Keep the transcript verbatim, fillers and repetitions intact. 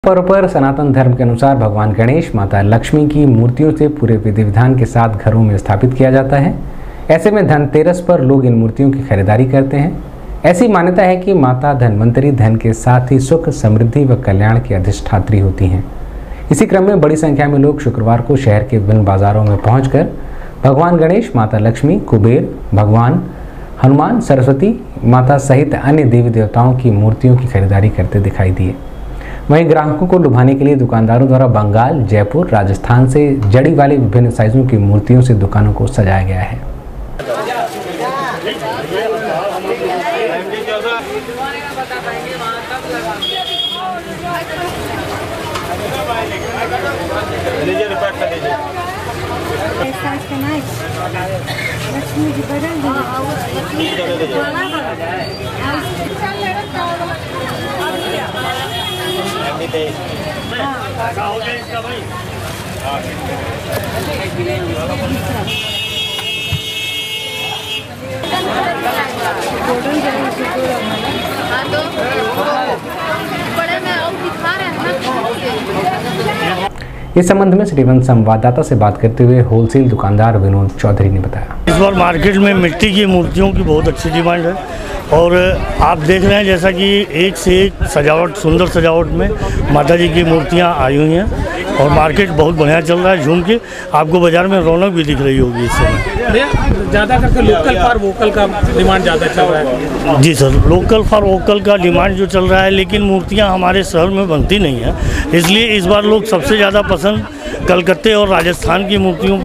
पर्व पर सनातन धर्म के अनुसार भगवान गणेश, माता लक्ष्मी की मूर्तियों से पूरे विधि विधान के साथ घरों में स्थापित किया जाता है। ऐसे में धनतेरस पर लोग इन मूर्तियों की खरीदारी करते हैं। ऐसी मान्यता है कि माता धनवंतरी धन के साथ ही सुख, समृद्धि व कल्याण की अधिष्ठात्री होती हैं। इसी क्रम में बड़ी संख्या में लोग शुक्रवार को शहर के विभिन्न बाजारों में पहुंचकर भगवान गणेश, माता लक्ष्मी, कुबेर, भगवान हनुमान, सरस्वती माता सहित अन्य देवी देवताओं की मूर्तियों की खरीदारी करते दिखाई दिए। वहीं ग्राहकों को लुभाने के लिए दुकानदारों द्वारा बंगाल, जयपुर, राजस्थान से जड़ी वाली विभिन्न साइजों की मूर्तियों से दुकानों को सजाया गया है। इस संबंध में श्रीवंत संवाददाता से बात करते हुए होलसेल दुकानदार विनोद चौधरी ने बताया, इस बार मार्केट में मिट्टी की मूर्तियों की बहुत अच्छी डिमांड है और आप देख रहे हैं जैसा कि एक से एक सजावट, सुंदर सजावट में माता जी की मूर्तियां आई हुई हैं और मार्केट बहुत बढ़िया चल रहा है। झूम के आपको बाजार में रौनक भी दिख रही होगी इस समय। ज़्यादा करके लोकल फॉर वोकल का डिमांड ज़्यादा चल रहा है। जी सर, लोकल फॉर वोकल का डिमांड जो चल रहा है, लेकिन मूर्तियां हमारे शहर में बनती नहीं हैं, इसलिए इस बार लोग सबसे ज़्यादा पसंद कलकत्ते और राजस्थान की मूर्तियों